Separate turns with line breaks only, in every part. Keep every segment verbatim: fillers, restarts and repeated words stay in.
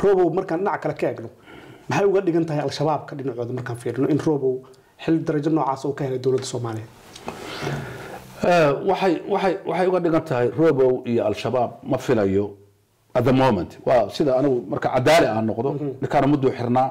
robow markaan dhinac kale ka eegno maxay uga dhigan tahay al-shabaab ka dhinacooda markaan fiirino in robow xil darajo noocaas uu ka helay dowladda Soomaaliya
waxay waxay waxay uga dhigan tahay robow iyo al-shabaab ma filayo at the moment waa sida anigu marka cadaali aan noqdo ninkaan muddo xirnaa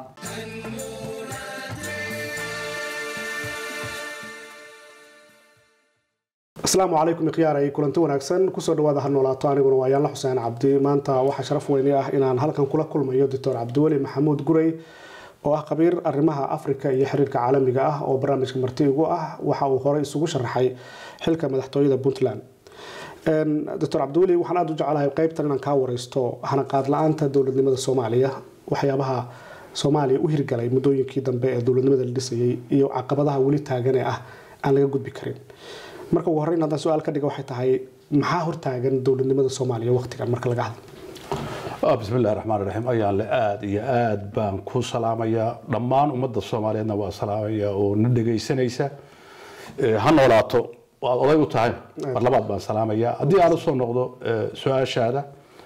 السلام عليكم خياري كلنت wanaagsan kusoo dhawaada hanolaato aniguna waa Yaan Xuseen Cabdi maanta waxa sharaf weyn ah inaan halkan kula kulmayo Doctor Cabdiwali Maxamuud Gurey oo ah khabiir arrimaha Afrika iyo xiriirka caalamiga ah oo barnaamijka martiigu ah waxa uu hore isugu sharaxay xilka madaxtooyada Puntland een Doctor Cabdiwali waxaan aad u jecelahay qaybtan inaan ka wareysto hana qaad la'aanta dawladnimada Soomaaliya waxyaabaha Soomaaliya u hirgalay muddooyinkii dambe ee dawladnimada la dhisayay iyo caqabadaha wali taagan ah aan laga gudbi karin marka ugu horreyn hadaan su'aal ka dhigo waxay tahay maxaa hortaagan dawladnimada Soomaaliya waqtigan marka laga hadlo
ah bismillaahir rahmaanir rahiim ayaan la aad iyo aad baan ku salaamaya dhammaan ummadda Soomaaliyeedna waa salaamaya oo na dhageysanaysa ee ha noolaato waa oday u tahay mar labaad baan salaamaya hadii aad soo noqdo su'aashaada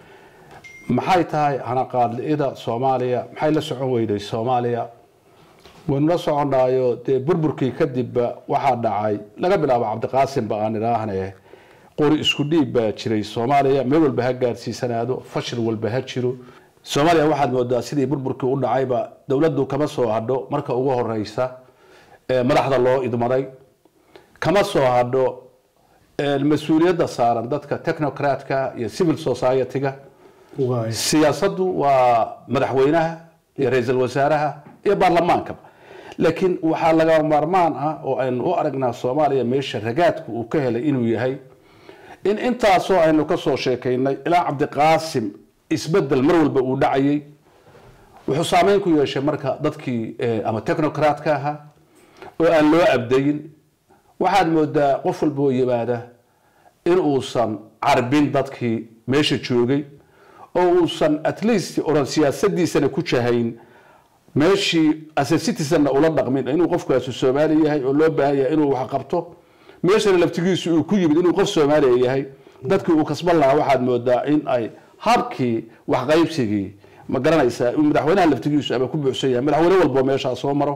maxay tahay hana qaadlida Soomaaliya maxay la socon weyday Soomaaliya wana soconaayo de burburkii kadib waxa dhacay laga bilaabo Cabdiqaasim baan iraahne qori isku dhiib baa jiray Soomaaliya meel walba ha gaarsiisanaado fashil walba ha jiro Soomaaliya waxa moodaa sidii burburkii u dhacayba dawladdu kama soo hadho marka ugu horeysa ee madaxda loo idmaday kama soo hadho ee mas'uuliyadda saaran dadka technocratka iyo civil society-ga siyaasaddu waa madaxweynaha iyo ra'iisul wasaaraha iyo baarlamaanka laakiin waxa laga maarmaan ah oo aynu u aragnaa Soomaaliya meesha ragaadku uu ka helay inuu yahay in intaas oo aynu ka soo sheekaynay ilaa Cabdiqaasim isbedel mar walba uu dhacayay wuxuu saameyn ku yeeshay marka dadkii ama technocratka aha oo aan loo abdayn waxaad moodaa qof walba oo yimaada in uusan carbin dadkii meesha joogay oo uusan at least oran siyaasadiisana ku jahayn meeshii as a citizen ula dhaqmin inuu qofkaas Soomaali yahay oo loo baahan yahay inuu wax qabto meeshana laftigiisu uu ku yimid inuu qof Soomaali yahay dadkii uu kasban lahaa waxaad moodaa in ay habkii wax qaybsigii ma garanaysaa in madaxweynaha laftigiisu ama ku buuxsan yahay madaxweyne walba meesha soo maro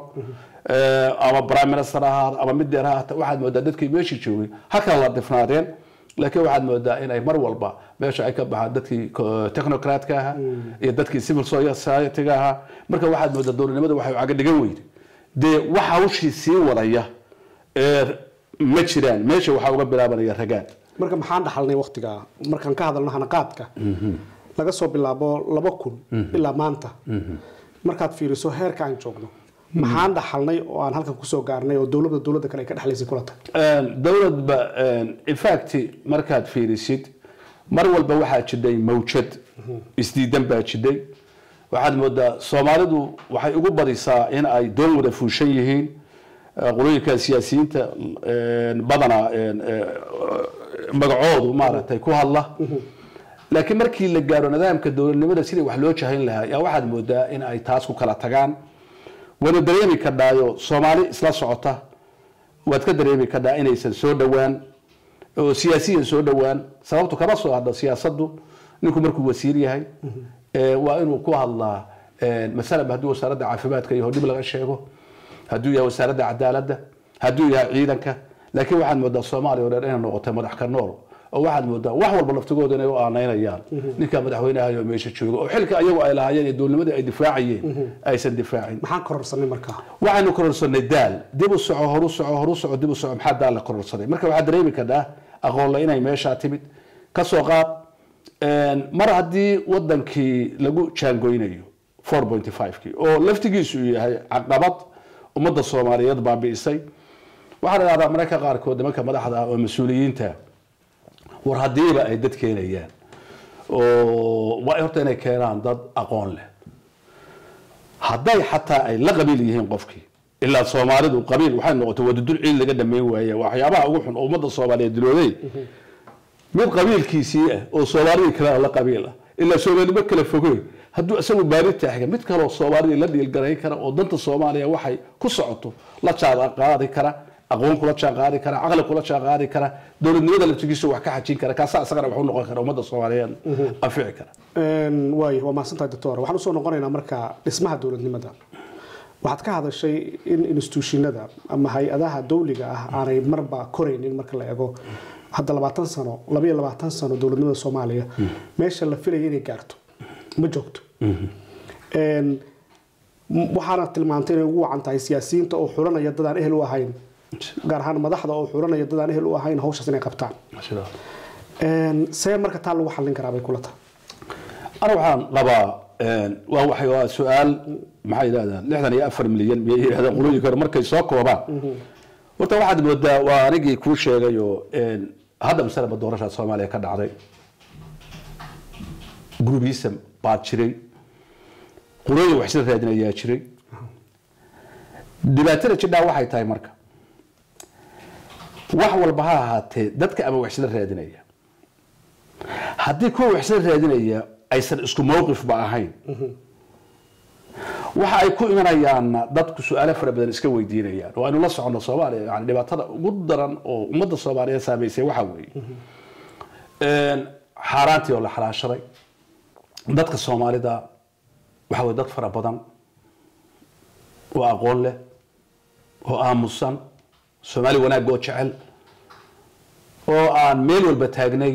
ee ama prime minister ahaa ama mid dheer ahaa waxaad moodaa dadkii meeshii joogay halka la difnaadeen laakiin waxaad moodaa in ay mar walba meesha ay ka baxaan dadkii technocratka ah iyo dadkii civil society-ga ah marka waxaad moodaa dawladnimada waxay uga dhigan weyday de waxa hawshii sii wadaya ee ma jiraan meesha waxa uga bilaabanaya ragaad
marka maxaan dhaxalnay waqtiga markaan ka hadalno hanaqaadka laga soo bilaabo laba kun ilaa maanta markaad fiiriso heerka aan joogno maxaan dhaxalnay oo aan halkan ku soo gaarnay oo dawladda dawladda kale ka dhaxlaysay kula tag
een dawladba in fact markaad fiirisid mar walba waxa jiray mawjad isdiidan baa jiray waxaad moodaa Soomaalidu waxay ugu badisaa in ay doon wada fuushan yihiin qolooyinka siyaasiyiinta badana magacoodu maaragtay ku hadla laakiin markii la gaaro nidaamka dawladnimada sidii wax loo jahayn lahaa yaa waxaad moodaa in ay taas ku kala tagaan wada dareemi ka dhaayo Soomaali isla socota wad ka dareemi ka dhaa inaysan soo dhawaan oo siyaasiyiin soo dhawaan sababtu kama soo hadda siyaasaddu ninku markuu wasiir yahay ee waa inuu ku hadlaa ee mesela haduu wasaaradda caafimaadka iyo dib laga sheego haduu yahay wasaaradda cadaaladda haduu yahay ciidanka laakiin waxaad moodaa Soomaaliya oo dhan inay noqoto madax ka nool oo waxaad moodaa wax walba laftigooda inay u aaneynayaan ninka madaxweynaha iyo meesha jooga oo xilka ayagu ay lahaayeen dawladnimada ay difaacayeen aysan difaacin
maxaan kororsanay markaa
waxaanu kororsanay daal dib u soco horu soco horu soco dib u soco maxaa daal la kororsanay marka waxa dareemi karaa aqoon la inay meesha timid ka soo qaad een mar hadii wadankii lagu jaangoynayo four point five kii oo laftigiisu yahay caqabad ummadda Soomaaliyeed baabiisay waxa la yiraahdaa marka qaar kood marka madaxda oo mas'uuliyiinta war hadiiba ay dad keenayaan oo waa horta inay keenaan dad aqoon leh haday xataa ay la qabiil yihiin qofkii illa Soomaalidu qabiil waxay noqotay wadadul ciil laga dhameey waayay waxyaabaha ugu xun oo ummadda Soomaaliyeed dilooday mid qabiilkiisii ah oo Soomaaliyeed kala la qabiil ah illa Soomaaliyeed kala fogay haduu asagu baari taagan mid kale oo Soomaaliyeed la dhiil garay kara oo danta Soomaaliya waxay ku socoto la jaad qaadi kara aqoon kula jaan qaadi kara aqli kula jaan qaadi kara dowladnimada laftigiisa wax ka xajin kara kaasa asagana wuxuu noqon kara ummadda Soomaaliyeed afici kara
een way waa maasantahay doctor waxaan u soo noqonaynaa marka dhismaha dowladnimada waxaad ka hadashay in institutionada ama hay'adaha dawliga ah aanay marba koreynin marka la eego hadda labaatan sano laba iyo labaatan sano dowladnimada Soomaaliya meesha la filayay inay gaarto ma joogto een waxaana tilmaantay inay ugu wacan tahay siyaasiyiinta oo xulanaya dad aan ehel u ahayn gaar ahaan madaxda oo xulanaya dad aan ehel u ahayn hawshaas inay qabtaan een see marka taa lagu xallin karaa bay kula tahay
أنا waxaan qabaa waa waxay waa su'aal maxay yiraahdaan lixdan iyo afar milyan miyay yiraahdaan qulooyin kale markay soo koobaan horta waxaad moodaa waa anigii ku sheegayo een hadda mas'alada doorashada Soomaaliya ka dhacday groupism baa jiray qulooyin wax sida raadinaya jiray dibaatada jidhaa waxay tahay marka wax walba ha ahaatee dadka ama wax sida raadinaya haddii kuwa wax sida raadinaya aysan isku mowqif ba ahayn waxa ay ku imanayaan dadku su'aalo fara badan iska weydiinayaan oo aynu la socono Soomaaliya yani dhibaatada ugu daran oo ummadda Soomaaliyeed saameysay waxa weeye een xaraantii oo la xalaashaday dadka Soomaalida waxa way dad fara badan oo aqoon leh oo aamusan Soomaali wanaag oo jecel oo aan meel walba taagnayn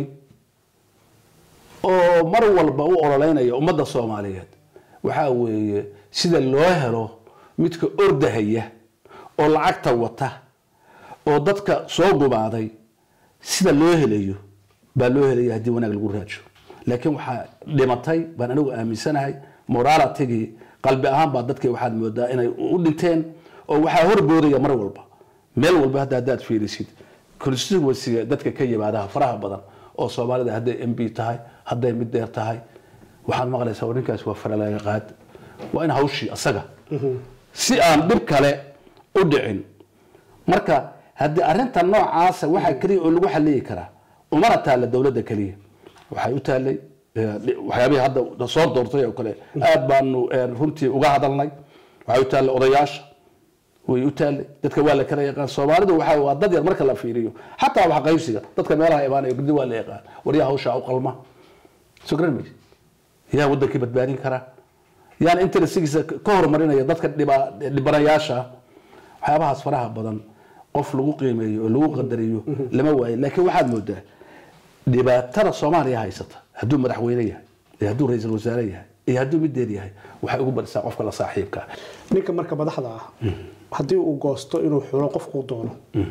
oo mar walba u ololeynaya ummadda Soomaaliyeed waxa weeye sida loo helo midka ordahaya oo lacagta wata oo dadka soo gubaaday sida loo helayo baa loo helaya hadii wanaag lagu raajo laakiin waxa dhimatay baan anigu aaminsanahay morality qalbi ahaan baa dadkii waxaad moodaa inay u dhinteen oo waxa horboodaya mar walba meel walba hadda hadaad fiirisid constituency dadka ka yimaada faraha badan oo Soomaalida hadday M P tahay hadday mid dheer tahay waxaan maqlaysaa ninkaas waa faralaga qaad waa in hawshii asaga si aan dib kale u dhicin marka hadii arinta noocaas waxa kaliya oo lagu xalliyi karaa umana taala dawladda kaliya waxay u taalay waxyaabaha hadda soo doortay oo kale aad baanu runtii uga hadalnay waxay u taalay odayaasha way u taalay dadka waa la kala yaqaan Soomaalidu waxa waa dad yar marka la fiiriyo xataa wax qaybsiga dadka meelaha imaanay gudi waa la yaqaan wariyaha hawsha u qalma sugran mi yaa wadankii badbaadin kara yaan interesigiisa ka hormarinaya dadka dhibanayaasha waxyaabahaas faraha badan qof lagu qiimeeyo oo lagu qadariyo lama waayo laakiin waxaad moodaa dhibaatada Soomaaliya haysata hadduu madaxweyne yahay iyo hadduu ra'iisul wasaare yahay iyo hadduu mid deer yahay waxay ugu barisaa qofka la saaxiibka
ninka marka madaxda ah haddii uu goosto inuu xulo qofku doono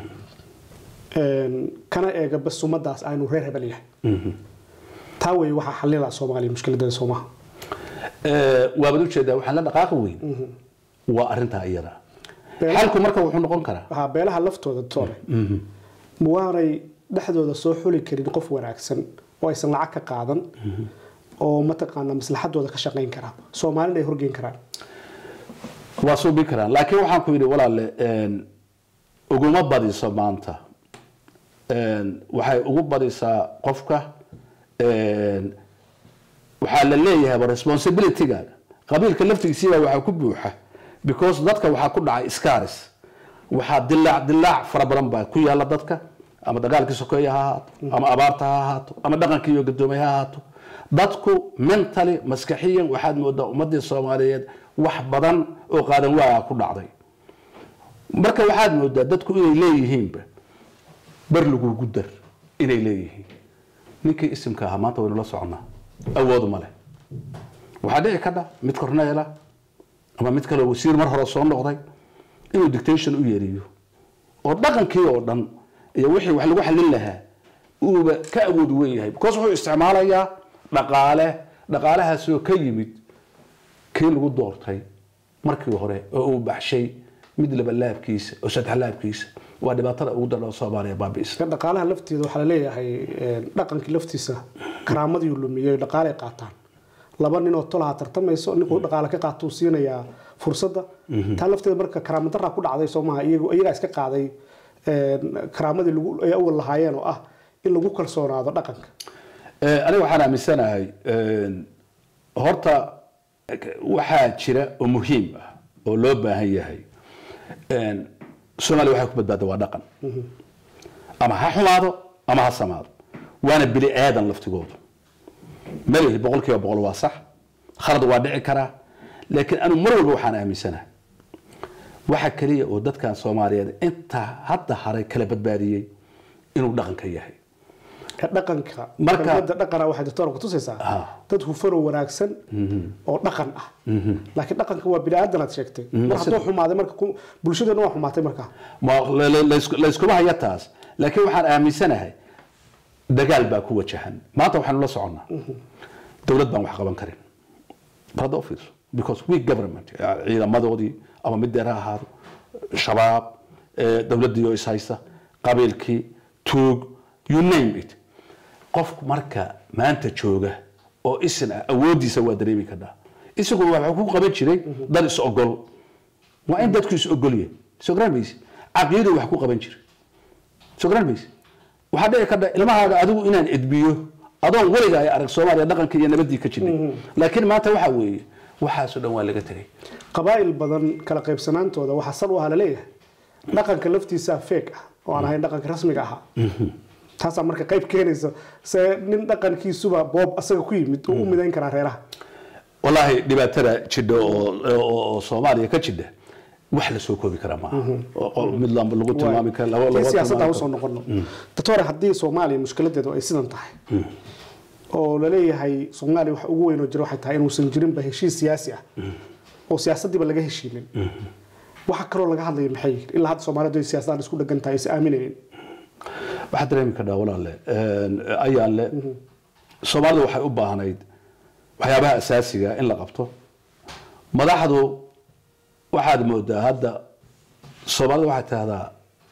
een kana eega bas umadaas aynu reer hebel yahay taa way waxa xalila Soomaaliya mushkiladda Soomaaliya
ee waa badu jeedaa waxa la dhaqaaqo weyn waa arinta iyada halku marka wuxuu noqon karaa
ha beelaha laftooda toore muwaaray dhaxdooda soo xuli karin qof wanaagsan oo aysan lacag ka qaadan oo mataqaana maslaxadooda ka shaqeyn kara Soomaalida ay horgeyn karaan waa
soo bi karaan laakiin waxaan ku yiri walaalle een uguma badiso maanta een waxay ugu badisaa qofka een waxa la leeyahay responsibility-ga qabiilka laftigiisa waxa ku buuxa because dadka waxa ku dhacay iskaaris waxa dilaac dilaac fara badan baa ku yaala dadka ama dagaalkii sokeeya ha ahaato ama abaarta ha ahaato ama dhaqankii iyo gadoomay ha ahaato dadku mentally maskaxiyan waxaad moodaa ummadda Soomaaliyeed wax badan oo qaadan waa ku dhacday marka waxaad moodaa dadku inay leeyihiin bar lagu gudar inay leeyihiin ninkii ismka ah maanta waynu la soconaa awood ma leh waxa dhici kada mid korneela ama mid kale wasiir mar hore soo noqday inuu dictation u yeeriyo oo dhaqankii oo dhan iyo wixii wax lagu xalin lahaa uu ka awood weyn yahay because wuxuu isticmaalayaa dhaqaale dhaqaalahaas oo ka yimid kii lagu doortay markii hore oo uu baxshay mid laba laabkiisa oo saddex laabkiisa waa dhibaatada ugu daran Soomaaliya baabiis dhaqaalaha laftiisa waxa la leeyahay dhaqankii laftiisa karaamadii uu lumiyay dhaqaale qaataan laba nin oo tolaha tartamayso ninkuu dhaqaale ka qaato siinaya fursadda taa lafteeda marka karaamad darra ku dhacday Soomaaliya iyagu iyaga iska qaaday karaamadii lagu ay awal lahaayeen oo ah in lagu kalsoonaado dhaqanka ee aniga waxaan aaminsanahay horta waxa jira oo muhiim ah oo loo baahan yahay Soomaaliya waxay ku badbaado waa dhaqan ama ha xumaado ama ha samaado waana bili aadan laftigoodu malihi boqolkiiba boqol waa sax khalad waa dhici karaa laakiin anu mar walba waxaan aaminsanahay waxa kaliya oo dadkan Soomaaliyeed inta hadda haray kala badbaadiyay inuu dhaqanka yahay
dhaqanka marka dhaqana waxa doctor ku tusaysaa dad hufaro wanaagsan oo dhaqan ah laakiin dhaqanka waa bini aadan aad sheegtay marka xumaaday marka bulshadana waa xumaatay marka
ma la isku haya taas laakiin waxaan aaminsanahay dagaal baa ku wajahan maanta waxaan la soconaa dawlad baan wax qaban karin head office because we government ciidamadoodii ama mid dheer ahaado shabaab dawladii oo is haysta qabiilkii tuug you name it qof marka maanta jooga oo isna awoodiisa waa dareemi karaa isagu waxa ku qaban jiray dad is ogol waa in dadku is ogoliyeen soo garanaysi aqeedo wax ku qaban jiray soo garanaysi waxa dhici karta ilmahaaga adigu inaan edbiyo adoon waliga ay arag Soomaaliya dhaqanka iyo nabadii ka jiray laakiin maanta waxa weeye waxa soo dhan waa laga tagay
qabaa'il badan kala qaybsanaantooda waxa sal u ah la leeyahay dhaqanka laftiisa fake ah oo aan ahayn dhaqanka rasmiga ah taas marka qayb keenaysa see nin dhaqankiisuba boob asaga ku yimid oo u midayn kara reeraha
wallahi dhibaatada jiddo oo Soomaaliya ka jidda wax la soo koobi kara ma oo mid lagu tilmaami kara laba laba
siyaasadda soo noqono doctor haddii Soomaaliya mushkiladeedu ay sidan tahay oo la leeyahay Soomaaliya wax ugu weyn oo jiro waxay tahay inuu san jirin ba heshiis siyaasi ah oo siyaasaddiiba laga heshiinin waxa kale oo laga hadlayo maxay ilaa hadda Soomaalidu ay siyaasadda isku dhagan tahay is aaminayeen
waxa dareemi karaa walaale ayaan le Soomaalidu waxay u baahnayd waxyaabaha asaasiga in la qabto madaxdu waxaad moodaa hadda Soomaalidu waxay tahdaa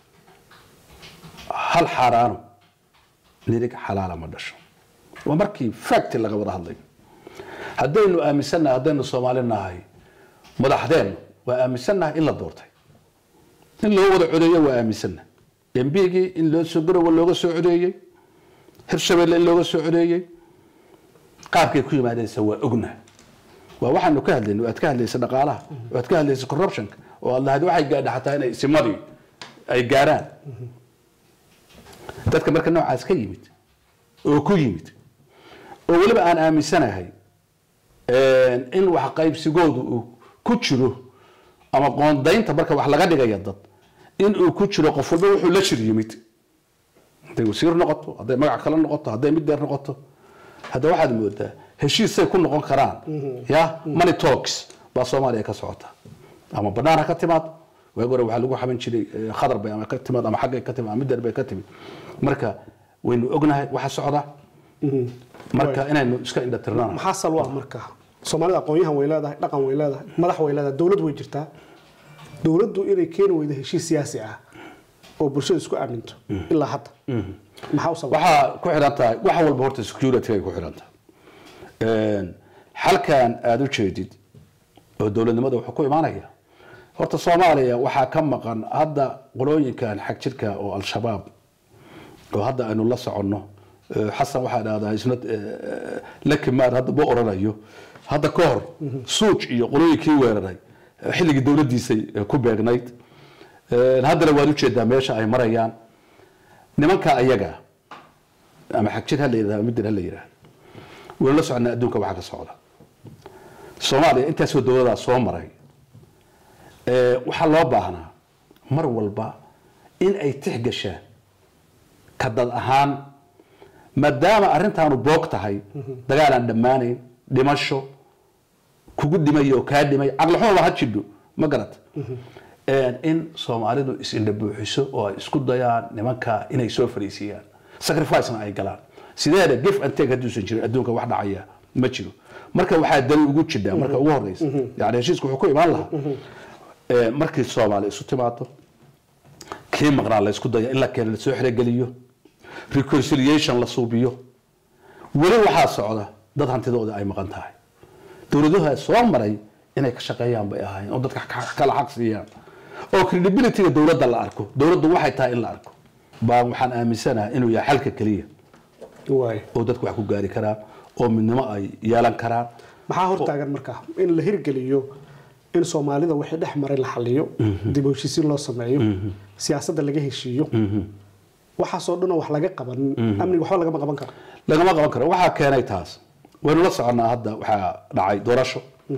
hal xaraano nirig xalaala ma dhasho waa markii fact laga wada hadlay haddaynu aaminsanahay haddaynu Soomaali nahay madaxdeen waa aaminsanahay in la doortay in loo wada codeeyo waa aaminsanahay M P-gii in loo soo garo looga soo codeeyay Hirshabelle in looga soo codeeyay qaabkay ku yimaadeen waa ognahay waa waxaanu ka hadlaynay waad ka hadlaysay dhaqaalaha waad ka hadlaysay corruption oo Allah waxay gaadhay xataa inay simadii ay gaaraan dadka marka noocaas ka yimid oo ku yimid oo waliba aan aaminsanahay in wax qaybsigoodu ku jiro ama qoondaynta marka wax laga dhigayo dad in uu ku jiro qof walba wuxuu la shir yimid haday wasiir noqoto haday magac kale noqoto haday mid dheer noqoto hada waxaad moodaa heshiisay ku noqon karaan ya money talks ba Soomaaliya ka socota ama banaana ka timaad way gore waxa lagu xaban jiray khadar bay ama ka timaad ama xagga ka timaad mid dheer bay ka timid marka waynu ognahay waxa socda marka inaynu iska indha tirnaan
maxaa salwa marka Soomaalida aqoonyahan way leedahay dhaqan way leedahay madax way leedahay dawlad way jirtaa dawladdu inay keen weydo heshiis siyaasi ah oo bulshada isku aaminto ilaa hadda maxaa u sabab
waxa ku xiran tahay waxa walba horta security ay ku xiran tahay een halkan aad u jeedid oo dawladnimada waxa ku imaanaya horta Soomaaliya waxa ka maqan hadda qolooyinkan xaq jirka oo al-shabaab oo hadda aynu la soconno xasan waxa dhahdaa isna lakimaad hadda boo oranayo hadda ka hor suuq iyo qolooyinkii weeraray xilligii dawladdiisay ku beegnayd hadda la waad u jeedaa meesha ay marayaan nimanka ayaga ama xaq jir hal yiraahdo mid hal yiraahdo wala la socona adduunka waxa ka socda Soomaaliya inta soo dawladda soo maray ee waxa loo baahnaa mar walba in ay tixgashaan ka dad ahaan maadaama arintaanu boog tahay dagaal aan dhamaanayn dhimasho kugu dhimayo ka dhimay aqal xumo ha jiddo ma garad ee in Soomaalidu is indha buuxiso oo ay isku dayaan nimanka inay soo fariisiyaan sacrifice ay galaan sideeda give and take haduu soo jiro adduunka wax dhacaya ma jiro marka waxa dali ugu jidaa marka ugu horeysa yaani heshiisku wuxuu ku imaan lahaa ee markii Soomaali isu timaado kii maqnaa la isku dayo in la keenay soo xirgeliyo reconciliation la suubiyo wali waxa socda dad hantidooda ay maqan tahay dawladuhu soo maray inay ka shaqeeyaan bay ahaayeen oo dadka kala xaq siiyaan oo credibility-ga dawladda la arko dawladdu waxay tahay in la arko baa waxaan aaminsanahay inuu yahay xalka kaliya
way
oo dadku wax ku gaari karaan oo midnimo ay yeelan karaan
maxaa hor taagan marka in la hirgeliyo in Soomaalida wixii dhex maray la xaliyo dib u heshiisiin loo sameeyo siyaasadda laga heshiiyo waxa soo dhan wax laga qaban amniga waxa laga qaban karo
laga qaban karo waxa keenay taas waynu la soconaa hadda waxa dhacay doorasho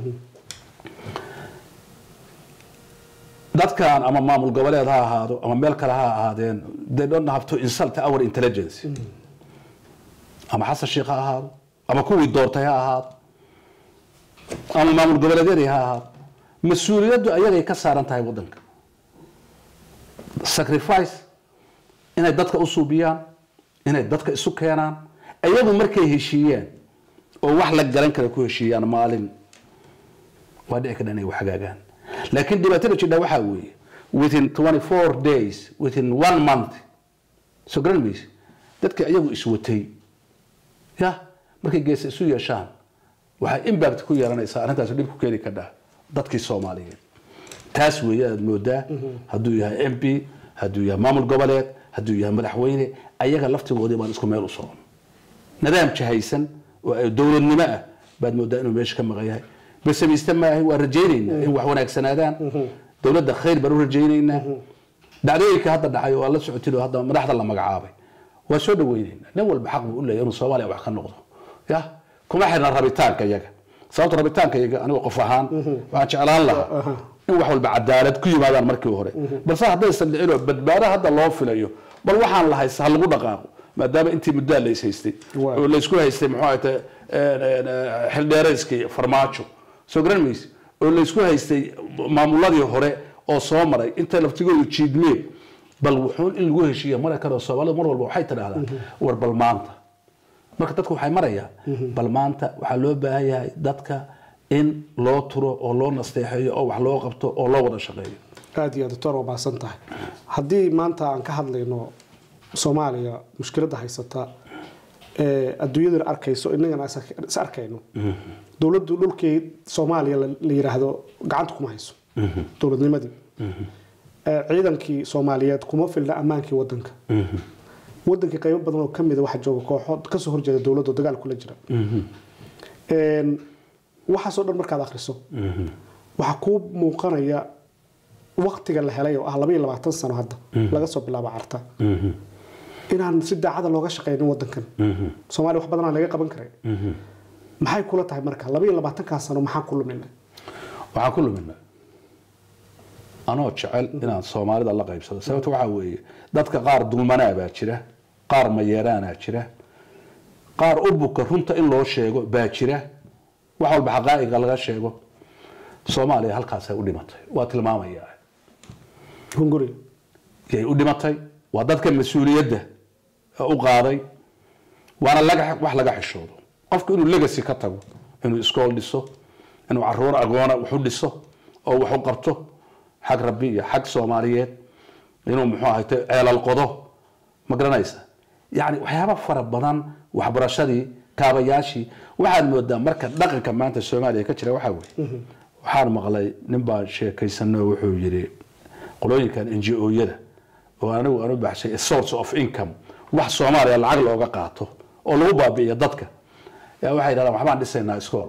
dadkan ama maamul goboleed ha ahaado ama meel kale ha ahaadeen they don't have to insult our intelligence ama xasan sheekh ha ahaado ama kuwii doortay ha ahaado ama maamul goboleedyadii ha ahaado mas'uuliyaddu ayagay ka saaran tahay wadanka sacrifice inay dadka u suubiyaan inay dadka isu keenaan ayagu markay heshiiyaan oo wax la garan kara ku heshiiyaan maalin waa dhici karta inay wax hagaagaan laakiin dibaatada jidha waxa weeye within twenty-four days within one month so grandmas dadka ayagu iswatay ya markay gees isu yeeshaan waxa impact ku yeelanaysa arrintaas dib ku keeni kara dadkii Soomaaliyeed taas weeyad moodaa haduu yahay M P haduu yahay maamul goboleed haduu yahay madaxweyne ayaga laftigoodii baan isku meel u soo nidaam jahaysan oo dawladnimo ah baad moodaa inuu meesha ka maqayahay bas miistamaahay waa rajeynayna in wax wanaagsanaadaan dawladda khayr baro rajeynayna dhacdooyinka hadda dhacay oo la socotay hadda madaxda la magacaabay waa soo dhaweynayna nin walba xaq uu leeyahay inuu Soomaaliya wax ka noqdo ya kuma xirna rabitaanka iyaga sababta rabitaanka iyaga aniga qof ahaan waxaan jeclaan lahaa in wax walba cadaalad ku yimaadaan markii hore balse hadday saddeelo badbaado hadda loo filayo bal waxaan la haysaa lagu dhaqaaqo maadaama intii muddo la haystay oo la isku haystay muxuu ahayd xildheerayskii farmaajo soo grandmas oo la isku haystay maamuladii hore oo soo maray inta laftigoodu jiidmeen bal wuxuu in lagu heshiiyo mar kale Soomaalidu mar walba waxay tiraahdaa war bal maanta marka dadku waxay marayaan bal maanta waxa loo baahan yahay dadka in loo turo oo loo nasteexeeyo oo wax loo qabto oo loo wada shaqeeyo
aad iyo doctor waa baasan tahay hadii maanta aan ka hadlayno Soomaaliya mushkiladda haysata ee adduunyada arkayso inagana is arkayno dawladdu dhulkii Soomaaliya la yiraahdo gacanta kuma hayso dawladnimadii ee ciidankii Soomaaliyeed kuma filna amaankii wadanka wadanka qayb badan oo kamid ah waxa jooga kooxo ka soo horjeeda dawladda dagaal kula jira een waxa soo dhan markaad akhriso waxa ku muuqanaya waqtiga la helay oo ah laba iyo labaatan sano hadda laga soo bilaabo carta inaan si daacad looga shaqeeyo wadankan Soomaaliya wax badan laga qaban karay maxay kula tahay marka laba iyo labaatan ka sano maxaa ku luminay
waxa ku luminay anoo jecel inaan Soomaalida la qaybsado sababta waxa weeye dadka qaar dulmanaa baa jira qaar ma yeeraana jira qaar u buka runta in loo sheego baa jira wax walba xaqaa'iqa laga sheego Soomaaliya halkaas ay u dhimatay waa tilmaamayaa hunguri ay u dhimatay waa dadka mas'uuliyadda u qaaday waana laga wax laga xishoodo qofku inuu legacy ka tago inuu iskool dhiso inuu caruur agoona wax u dhiso oo wax u qabto xaq rabbi iyo xaq Soomaaliyeed inuu muxuu ahayd ceelal qodo ma garanaysa yani waxyaabo fara badan waxbarashadii kaabayaashii waxaad moodaa marka dhaqanka maanta Soomaaliya ka jira waxa weeye waxaan maqlay nin baa sheekaysanay wuxuu yiri qolooyinkan N G O-yada oo anigu aanu baxshay a source of income wax Soomaaliya lacag looga qaato oo lagu baabi'iyo dadka yaa waxay yiraahdaan waxbaan dhisaynaa iskool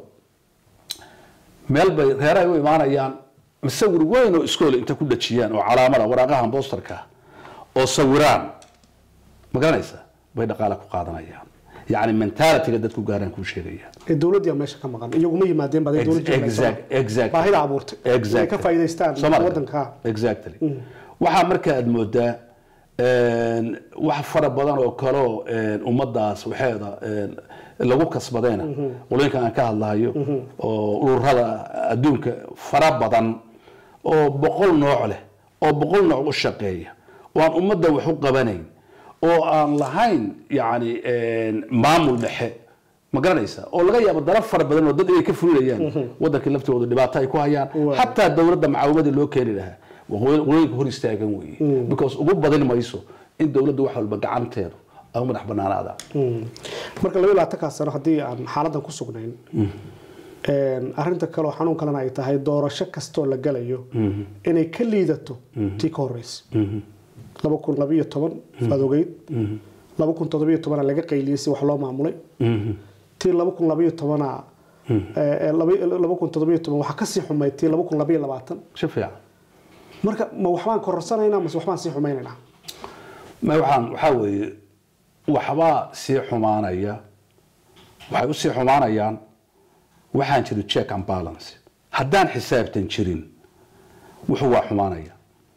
meel bay reeray u imaanayaan masawir weyn oo iskool inta ku dhajiyaan oo calaamada waraaqaha posterka oo sawiraan ma garanaysa bay dhaqaale ku qaadanayaan يعني mentality dadku gaaran ku sheegaya
ee dawladda meesha ka maqan iyagu ma yimaadeen baad dawladda
exact exact
baahida abuurtay
exact
ka faa'iideystaan wadanka
exactly waxa marka aad moodaa een wax fara badan oo kale oo ummadaas waxeeda lagu kasbadeena qoloyinka aan ka hadlayo oo ururada adduunka fara badan oo boqol nooc leh oo boqol nooc u shaqeeya oo aan ummadda wax u qabanayn oo aan lahayn yani maamul dhexe ma garanaysa oo laga yaabo dalab fara badan oo dad ay ka fulinayaan wadanka laftooda dhibaato ay ku hayaan hatta dawladda macaawimada loo keenay lahaa waqooyiga hor istaagan weeye because ugu badan mayso in dawladdu wax walba gacanteedu ay madax banaanaada
marka laba iyo labaatan ka sano hadii aan xaaladan ku sugnayn een arinta kale oo xanuun kalena ay tahay doorasho kasto la galayo inay ka liidato tii ka horeysa laba kun iyo toban fadogeyd laba kun iyo toban laga qayliyay si wax loo maamulay tii laba kun iyo toban laba kun toddoba iyo toban waxa ka sii xumaytay laba kun laba iyo labaatan
si fiican
marka ma waxbaan kororsanaynaa mise waxbaan sii xumaynaynaa
ma waxaan waxa weeye waxba sii xumaanaya waxay u sii xumaanayaan waxaan jiro check and balance haddaan xisaabtan jirin wuxuu waa xumaanaya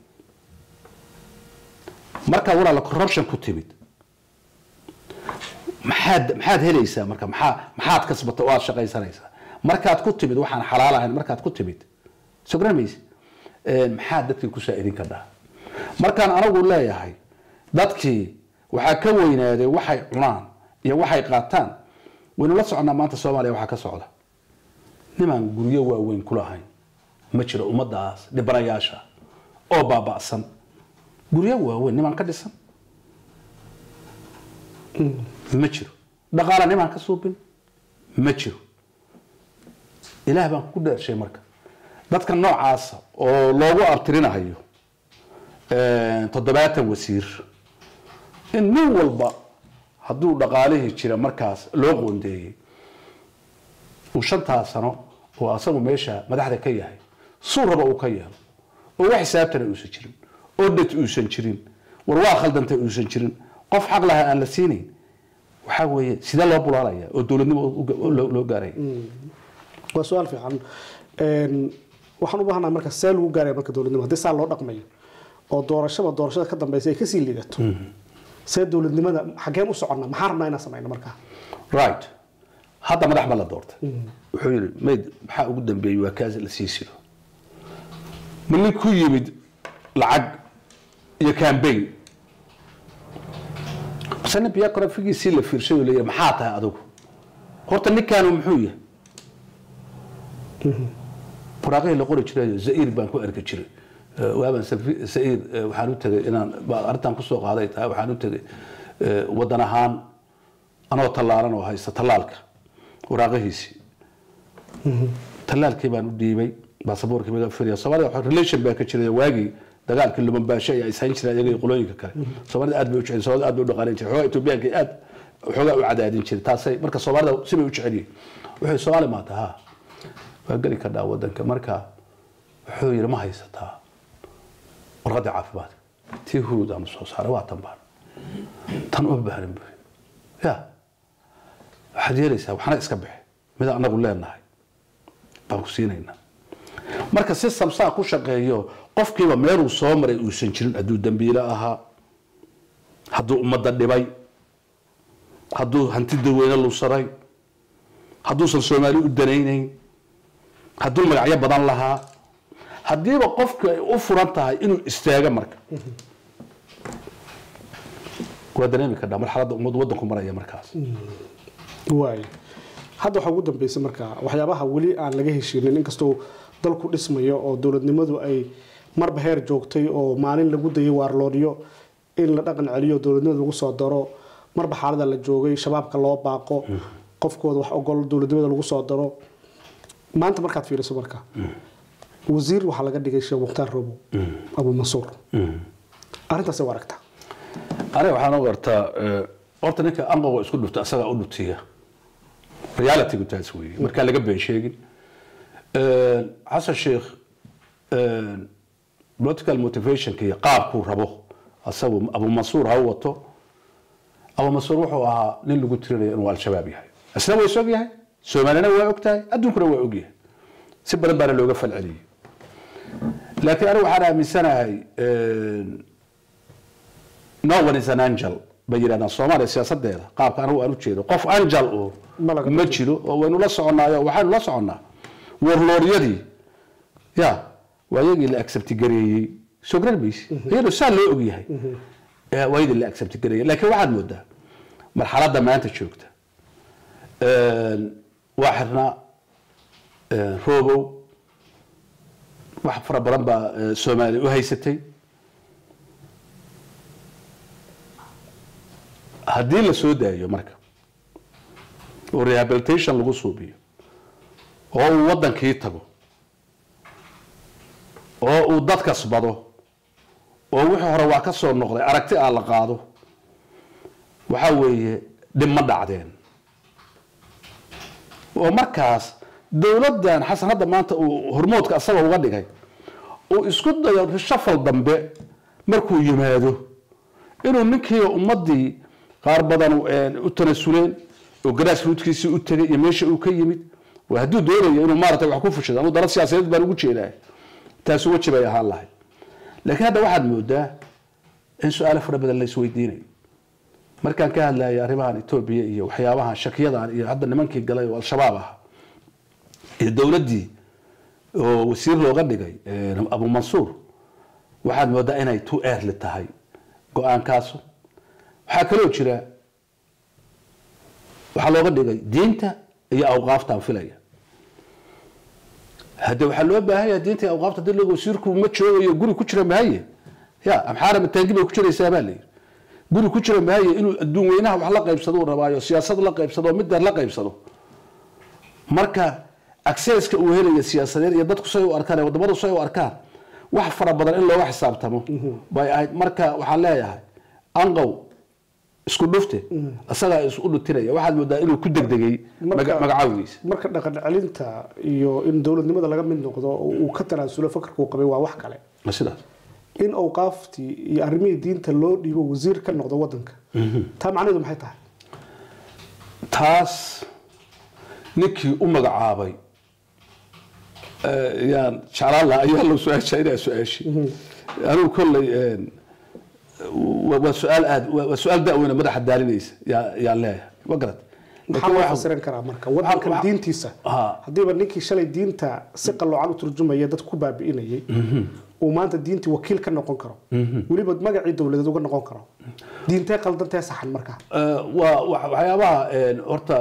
marka wala la corruption ku timid maxaad maxaad helaysaa marka maxaa maxaad kasbato oo aad shaqaysanaysaa markaad ku timid waxaan xalaal ahayn markaad ku timid sogramays ee maxaad dadkii ku saacidin kartaa markaan anagu leeyahay dadkii waxa ka weynaaday waxay cunaan iyo waxay qaataan waynu la soconaa maanta Soomaaliya waxa ka socda niman guryo waaweyn ku lahayn ma jiro ummadaas dhibanayaasha oo baaba'san guryo waaweyn niman ka dhisan ma jiro dhaqaale niman ka suubin ma jiro ilaah baan ku dheershay marka dadka noocaas oo loogu abtirinayo ee toddobaatan wasiir in nin walba hadduu dhaqaalihii jira markaas loo qoondeeyay uu shantaa sano oo asagu meesha madaxda ka yahay suuraba uu ka yeelo oo wax xisaabtana uusan jirin oo dad uusan jirin war waa khaldanta uusan jirin qof xaq laha aan la siinayn waxa weeye sida loo bulaalaya oo dawladnimo loo gaaray
waa su'aal fiican een waxaan u baahanahay marka seel lagu gaaray marka dawladnimo hadii saa loo dhaqmayo oo doorashada doorashada ka dambeysay ka sii liidato see dawladnimada xageen u soconnaa maxaa rabnaa inaan samayno marka
right hadda madax ma la doortay wuxuu yiri meed waxa ugu dambeeyay waa kaas la siisiyo min ku yimid lacag iyo campaign sana biya kora figiisii la fiirshay leeyahay maxaa tahay adigu horta ninkaanu muxuu yahay faraaqay la qori jiray Zaire baan ku arki jiray waaban Zaire waxaan u tagay inaan arrintan ku soo qaaday taa waxaan u tagay wadan ahaan anoo talaaran oo haysta talaalka waraaqahiisi talaalkii baan u dhiibay baasaboorkii baan firiya Soomaaliya waxa relation baa ka jiray waagi dagaalkii luman baashay ay isaan jireen iyaga qolooyinka kale Soomaalida aad bay u jecel Soomaalida aad bay u dhaqaaleyn jireen xogaa Itoobiyaanka aad xogaa u cadaadin jireen taasay marka Soomaalida si bay u jeceliyeen wuxuu Soomaali ma taha waa gali ka dhaa wadanka marka wuxuu yiri ma haysataa warqada caafimaad tii huruud aan soo saaray waa tan baan tan u baahan buu ya waxaad yeelaysaa waxna iska bixi mid anagu leenahay baan ku siinayna marka si samsaa ku shaqeeyo qofkiiba meel uu soo maray uu san jirin aduu dambiila ahaa haduu umada dhibay haduu hanti dadweyne lu saray haduu Soomaali u danaynayn haduu magacyo badan lahaa hadiiba qofku ay u furan tahay inuu istaaga marka waa dareemka dhamar xaaladda ummad wadanku maraya markaas
waay hadda waxa ugu dambeysay marka waxyaabaha wali aan laga heshiinin inkastoo dalku dhismayo oo dawladnimadu ay marba heer joogtay oo maalin lagu dayay waarloodiyo in la dhaqan celiyo dawladnimada lagu soo daro marba xaaladda la joogay shabaabka loo baaqo qofkooda wax ogol dawladnimada lagu soo daro maanta markaad fiiriso marka wasiir waxa laga dhigay Sheekh Muxtaar Robo Abu Mansuur arintaas waa aragtaa
أنا waxaan u gartaa horta ninka anqow isku dhufta asaga u dhuftiya reality ku taas weey marka laga been sheegin ee Xasan Sheekh ee political motivation kii qaabku rabo asagu Abu Mansuur ha wato Abu Mansuur wuxuu ahaa nin lagu tirinayo inuu al-shabaab yahay asna way soo yahay Soomaalina way ogtahay adduunkuna way ogyahay si badan baa looga falceliyay laakiin anigu waxaan aaminsanahay ee no one is an angel bayirana Soomaaliya siyaasadeeda qaabka anigu aan u jeedo qof angel oo ma jiro oo waynu la soconaayo waxaan la soconaa warlooryadii ya waayagii la accept gareeyay soo garbiis iyadoo saa loo og yahay ee waayadii la accept gareeyay laakiin waxaad moodaa marxaladda maanta joogta ee waxna ee Robo wax fara badan baa Soomaaliya u haysatay hadii la soo daayo marka oo rehabilitation lagu suubiyo oo uu wadankii tago oo uu dadka sbado oo wixii hore waa ka soo noqday aragti aan la qaado waxa weeye dhima dhacdeen oo markaas dowladdan xasan hadda maanta uu hormoodka asaga uga dhigay uu isku dayo rishafal dambe markuu yimaado inuu ninkii ummadii qaar badan u tanasuleen oo grassroots u tagay iyo meesha uu ka yimid waa haduu doonayo inuu maartay wax ku fushado anu darad siyaasadeed baan ugu jeedaa taas uu wajibay ahaan lahay laakiin hadda waxaad moodaa in su'aalo fara badan la isweydiinayo markaan ka hadlayo arrimahan Itoobiya iyo waxyaabaha shakiyadan iyo hadda nimankii galay oo al-shabaab ah iyo dawladii oo wasiir looga dhigay Abu Mansuur waxaad moodaa inay too early tahay go'aankaas waxa kale oo jira waxa looga dhigay diinta iyo awqaafta filaya hada waxa loo baahan yahay diinta iyo awqaafta dad lagu wasiirku ma joogayo guri ku jira maaye ya amxaara mataangiba ku jiraysaa baa leeyahay guri ku jira maaye inuu adduun weynaha wax la qaybsado rabaayo siyaasad la qaybsado mid la qaybsado marka accesska uu helayo siyaasadeed iyo dadku say u arkaan wadamada say u arkaan wax fara badan in loo xisaabtamo bay ahayd marka waxaan leeyahay anqow isku dhufte asaga isku dhutiraya waxaad moodaa inuu ku degdegay magacaawgiisa
marka dhaqan celinta iyo in dawladnimada laga mid noqdo uu ka tanaasulo fakarku qabay waa wax kale
sidaas
in awqaafti iyo arrimihii diinta loo dhiibo wasiir ka noqdo wadanka taa macnaheedu maxay tahay
taas ninkii u magacaabay yaan jalaala ayaa loo soo heshay su'aashi anuu kollay waa su'aal aad waa su'aal da'weyna madaxa daalinaysa yaa yaa leeyahay waqrad
maxaa wax fasiran karaa marka wadanka diintiisa hadiiba ninkii shalay diinta si qaloocan u turjumaya dad ku baabi'inayay oo maanta diintii wakiil ka noqon karo waliba magacii dawladeed uga noqon karo diintay qaldantay saxan marka
waa waxyaabaha horta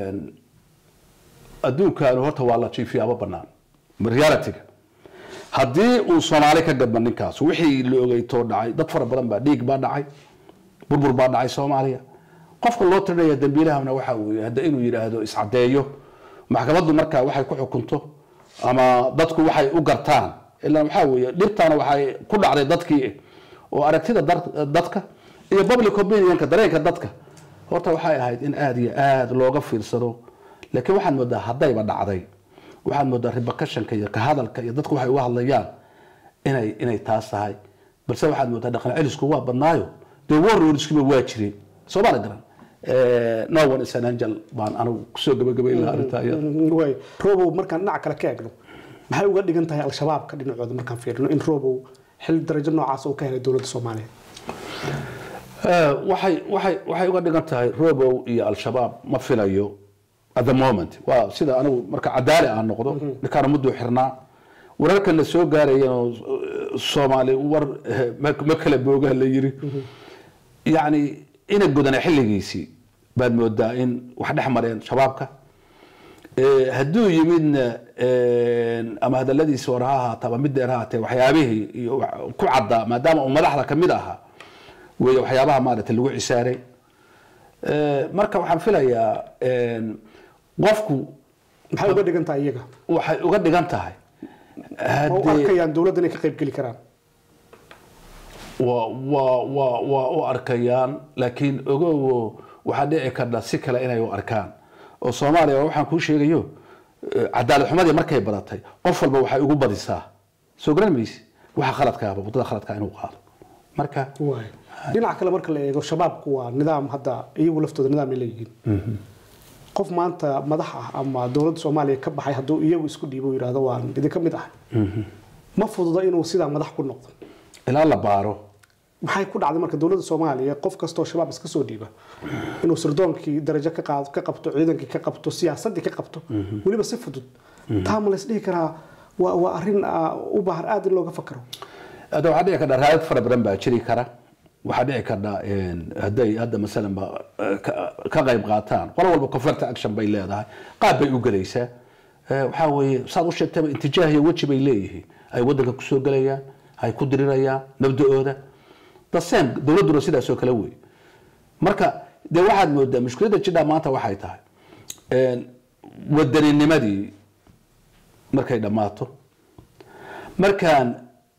adduunkan horta waa la jiifiyaaba banaan reality-ga haddii uu Soomaali ka gadban ninkaas wixii la ogeyto dhacay dad fara badan baa dhiig baa dhacay burbur baa dhacay Soomaaliya qofka loo tirinayo dambiilahana waxa uu hadda inuu yiraahdo iscadeeyo maxkamaddu marka waxay ku xukunto ama dadku waxay u gartaan ilaa waxa weeye dhibtaana waxay ku dhacday dadkii oo aragtida dadka iyo public opinion-ka dareenka dadka horta waxay ahayd in aad iyo aad looga fiirsado laakiin waxaan moodaa hadayba dhacday waxaan moodaa repercussion-ka iyo ka hadalka iyo dadku waxay u hadlayaan inay inay taas tahay balse waxaan moodaa dhaqan celisku waa badnaayo dee warwarskiiba waa jireen Soomaali garan no one is an angel baan anigu kusoo gabagabay ilaa arinta
way robo markaan dhinac kale ka eegno maxay uga dhigan tahay al-shabaab ka dhinacooda markaan fiirino in robo xil darajo noocaas oo ka helay dawladda Soomaaliya
waxay waxay waxay uga dhigan tahay robo iyo al-shabaab ma filayo at the moment waa sida anigu marka cadaali aan noqdo ninkaan muddo xirnaa wararka la soo gaarayeen Soomaali war ma kala booga la yiri yaani ina godana xilligiisi baad moodaa in wax dhaxmareen shabaabka ee haduu yimidna ama hadaladiisa waraha taba mid dheer ahaatay waxyaabihii ku cadda maadaama uu madaxda kamid ahaa way waxyaabaha maaragtay lagu cisaaray ee marka waxaan filayaa qofku
maxay uga dhigan tahay iyaga
waxay uga dhigan tahay
hadii arkayaan dawladda inay ka qayb gali karaan
wa wa wa wa u arkayaan laakiin ogow waxa dhici karta si kale inay u arkaan oo Soomaaliya waxaan ku sheegayo cadaalad xumadii markay badatay qof walba waxay ugu badisaa soo garanaysi waxa khaladka ah wadada khaladka inuu qaado marka
way dhinaca kale marka la eego shabaabku waa nidaam hadda iyagu laftooda nidaam ay leeyihiin qof maanta madax ah ama dawladda Soomaaliya ka baxay haduu iyagu isku dhiibo yiraahdo waan idin ka mid ah ma fududa inuu sida madax ku noqdo
ilaa la baaro
maxay ku dhacday marka dawladda Soomaaliya qof kasto shabaab iska soo dhiiba inuu sirdoonki darajo ka qaado ka qabto ciidanka ka qabto siyaasadda ka qabto waliba si fudud taam la isdhihi karaa waa waa arin u baahan aad in looga fakaro
hada waxa dhici karta raayad fara badan baa jiri kara waxa dhici karta in haday hadda midalan ba ka qayb qaataan qolo walba conference action bay leedahay qaab bay u galaysaa waxa weeye saad u sheegtay intijaahiya waji bay leeyihiin ay wadanka ku soo galayaan ay ku dirirayaan nabadooda taseen dawladdu sidaas oo kala weey marka de waxaad moodaa mushkiladda jidha maanta waxay tahay een wadanimadii markay dhamaato markaan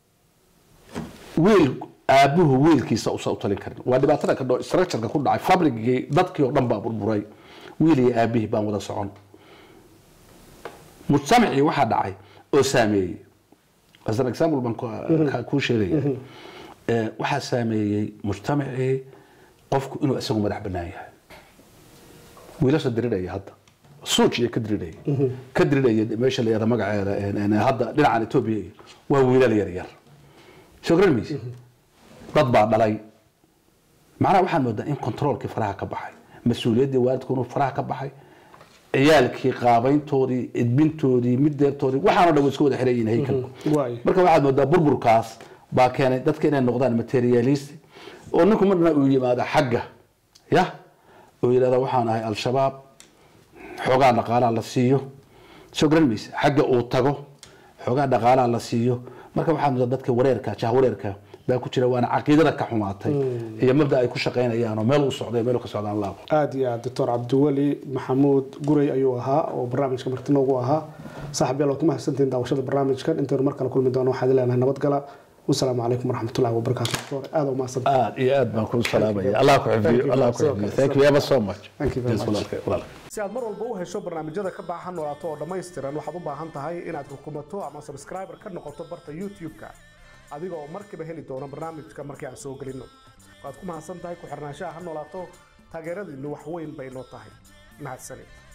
wiil aabuhu wiilkiisa u soo talin karin waa dhibaatada ka dhoo structure-ka ku dhacay fabricii dadkii oo dhan baa burburay wiil iyo aabihii baan wada socon mujtamacii waxa dhacay oo saameeyay as an example ban ku sheegay ee waxa saameeyay mujtamacii qofku inuu isagu madax banaan yahay wiilasha diriraya hadda suuq iyo ka diriraya ka diriraya meesha la yiraahdo magaceeda ee hadda dhinaca Itoobiya waa wiilal yar yar shukran miis dad baa dhalay macnaha waxaan moodaa in controlkii faraha ka baxay mas'uuliyadii waalidku inuu faraha ka baxay ciyaalkii qaabayntoodii idbintoodii mideertoodii waxaana dhaw isku wada xirayeen haykan marka waxaad moodaa burburkaas baa keenay dadka inay noqdaan materialist oo ninku marna uu yimaado xagga ya oo yiraahdo waxaan ahay al-shabaab xogaa dhaqaalaha la siiyo shukran miis xagga uu tago xogaa dhaqaalaha la siiyo marka waxaan moodaa dadka wareerka jaah wareerka baa ku jira waana aqeedada ka xumaatay iyo mabda ay ku shaqeynayaan oo meel u socday meel ka socdaan laabo
aad iyo aad doctor Cabdiweli Maxamuud Guray ayuu ahaa oo barnaamijka marti noogu ahaa saaxiibayaal oo kuma xasantiin daawashada barnaamijkan inta mar kale kulmi doono waxaad ilaahay nabad gala والسلام عليكم ورحمة الله وبركاته. هذا وما صدق.
آه يا أد بكون سلام يا الله يحفظك الله يحفظك. Thank you ever so much.
Thank you very much.
والله.
si aad mar walba u hesho barnaamijyada ka baahan noolaato oo dhammaystiran waxaad u baahan tahay inaad rukumato ama subscriber ka noqoto barta YouTube-ka adiga oo markiiba heli doona barnaamijka markii aan soo gelino waad ku mahadsan tahay ku xirnaanshaha ha noolaato taageeradiinu wax weyn bay noo tahay mahadsanid